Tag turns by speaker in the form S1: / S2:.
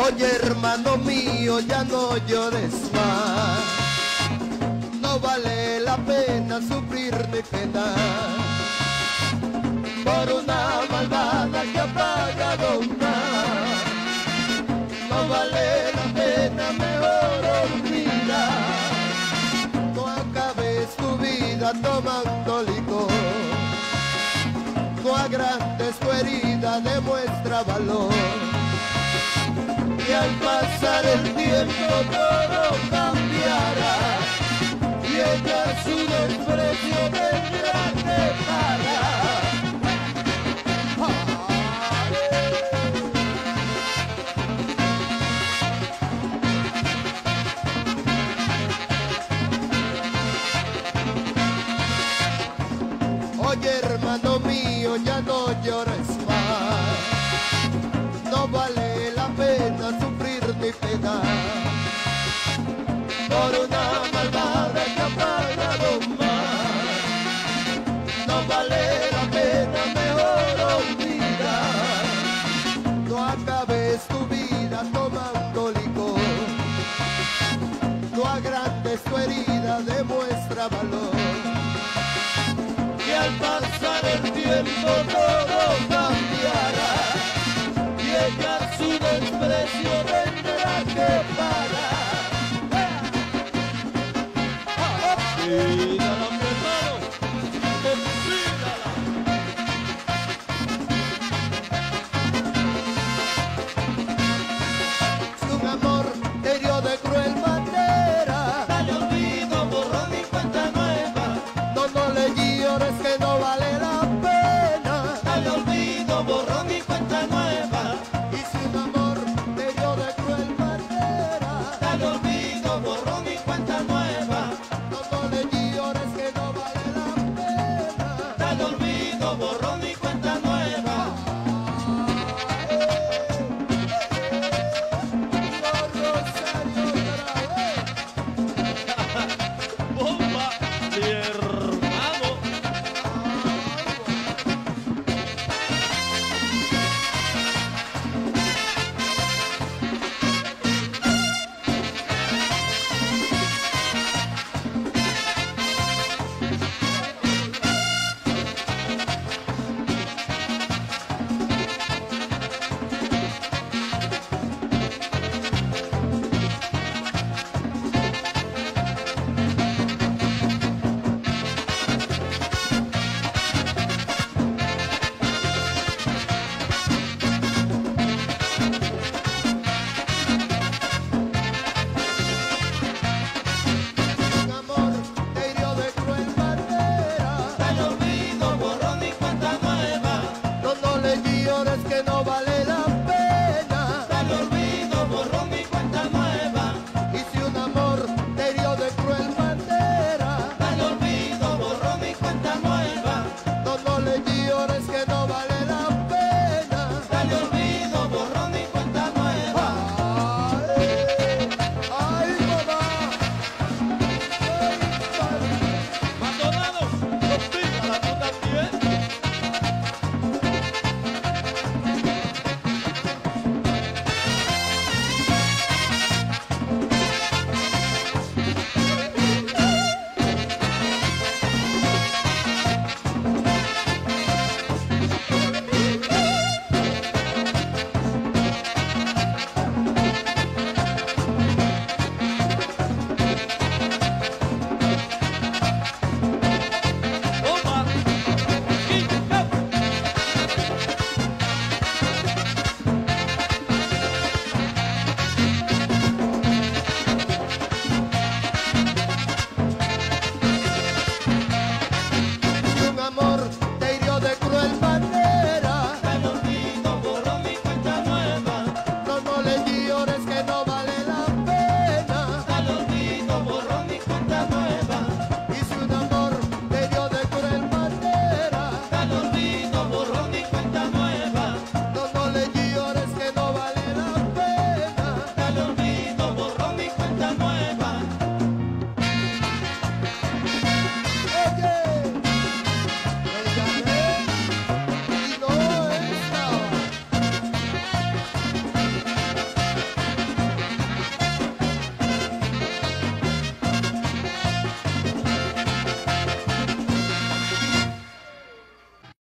S1: Oye, hermano mío, ya no llores más. No vale la pena sufrir ni penar por una malvada que ha pagado más. No vale la pena, mejor olvida. No acabes tu vida tomando licor. No agrandes tu herida, demuestra valor. Y al pasar el tiempo todo cambiará. Y ella su desprecio tendrá que pagar. Oye, hermano mío, ya no llores más. No vale la pena sufrir ni penar por una malvada que ha pagado más. No vale la pena, mejor olvidar. No acabes tu vida tomando licor. No agrandes tu herida, demuestra valor. Y al pasar el tiempo todo cambiará. Y ella su desprecio tendrá que pagar.